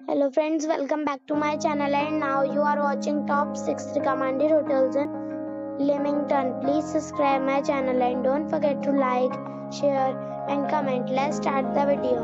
Hello friends, welcome back to my channel and now you are watching top 6 recommended hotels in Leamington. Please subscribe my channel and don't forget to like, share and comment. Let's start the video.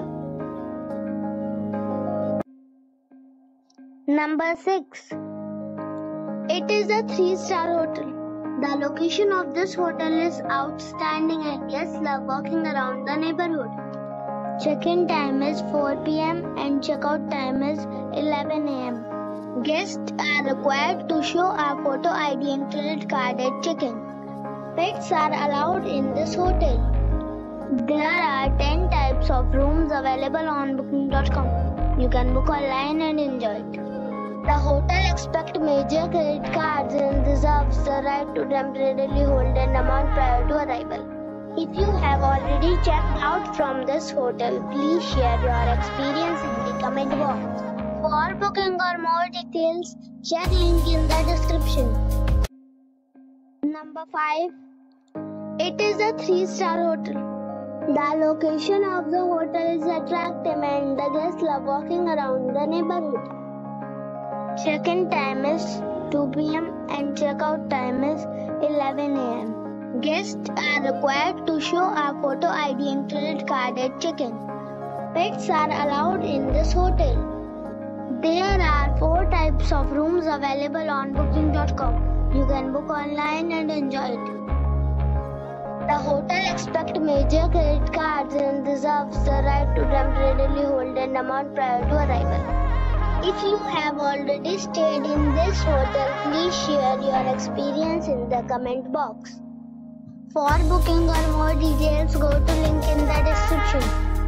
Number 6. It is a 3-star hotel. The location of this hotel is outstanding and guests love walking around the neighborhood. Check-in time is 4 p.m. and check-out time is 11 a.m. Guests are required to show a photo ID and credit card at check-in. Pets are allowed in this hotel. There are 10 types of rooms available on booking.com. You can book online and enjoy it. The hotel accepts major credit cards and reserves the right to temporarily hold an amount prior to arrival. If you have already checked out from this hotel, please share your experience in the comment box. For booking or more details, check link in the description. Number 5. It is a 3-star hotel. The location of the hotel is attractive and the guests love walking around the neighborhood. Check-in time is 2 p.m. and check-out time is 11 a.m. Guests are required to show a photo ID and credit card at check-in. Pets are allowed in this hotel. There are 4 types of rooms available on booking.com. You can book online and enjoy it. The hotel accepts major credit cards and reserves the right to temporarily hold an amount prior to arrival. If you have already stayed in this hotel, please share your experience in the comment box. For booking or more details, go to link in the description.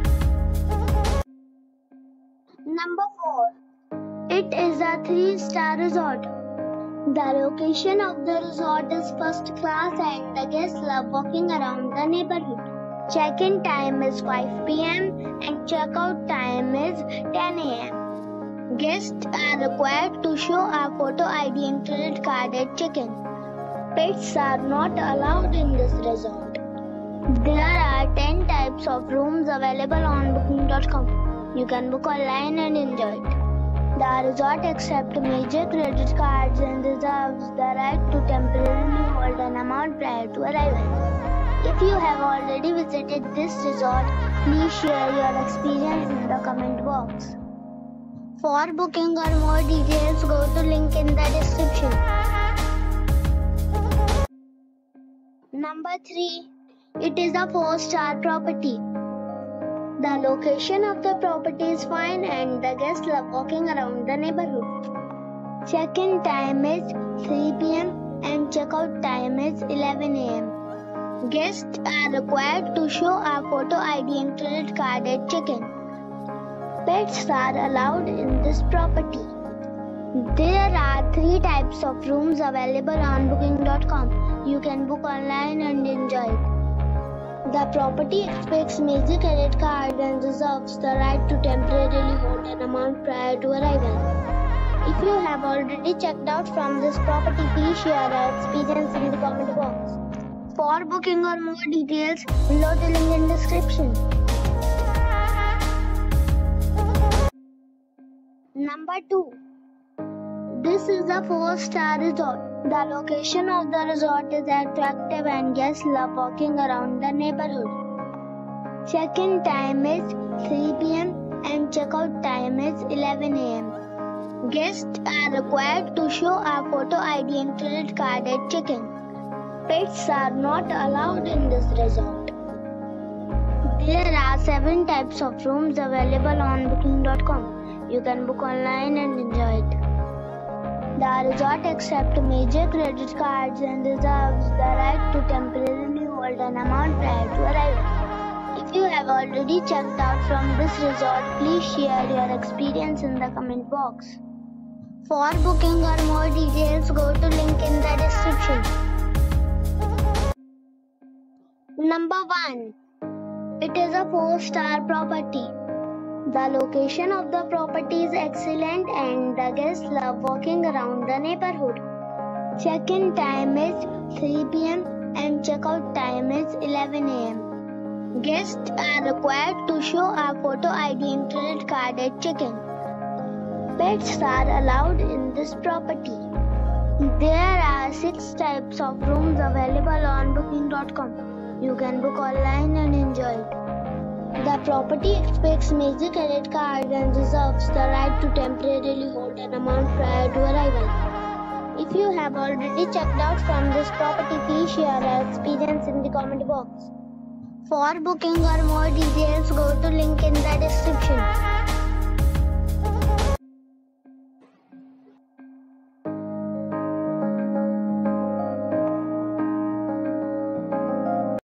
Number 4. It is a 3-star resort. The location of the resort is first class and the guests love walking around the neighborhood. Check-in time is 5 p.m. and check-out time is 10 a.m. Guests are required to show a photo ID and credit card at check-in. Pets are not allowed in this resort. There are 10 types of rooms available on booking.com. You can book online and enjoy it. The resort accepts major credit cards and reserves the right to temporarily hold an amount prior to arrival. If you have already visited this resort, please share your experience in the comment box. For booking or more details, go to link in the description. Number 3. It is a 4-star property. The location of the property is fine and the guests love walking around the neighborhood. Check-in time is 3 p.m. and check-out time is 11 a.m. Guests are required to show a photo ID and credit card at check-in. Pets are allowed in this property. There are 3 types of rooms available on booking.com. You can book online and enjoy it. The property expects major credit card and reserves the right to temporarily hold an amount prior to arrival. If you have already checked out from this property, please share your experience in the comment box. For booking or more details, below the link in description. Number 2. This is a 4-star resort. The location of the resort is attractive and guests love walking around the neighborhood. Check-in time is 3 p.m. and check-out time is 11 a.m. Guests are required to show a photo ID and credit card at check-in. Pets are not allowed in this resort. There are 7 types of rooms available on booking.com. You can book online and enjoy it. The resort accepts major credit cards and reserves the right to temporarily hold an amount prior to arrival. If you have already checked out from this resort, please share your experience in the comment box. For booking or more details, go to link in the description. Number 1. It is a 4-star property. The location of the property is excellent and the guests love walking around the neighborhood. Check-in time is 3 p.m. and check-out time is 11 a.m. Guests are required to show a photo ID and credit card at check-in. Pets are allowed in this property. There are 6 types of rooms available on booking.com. You can book online and enjoy it. The property expects major credit cards and reserves the right to temporarily hold an amount prior to arrival. If you have already checked out from this property, please share your experience in the comment box. For booking or more details, go to link in the description.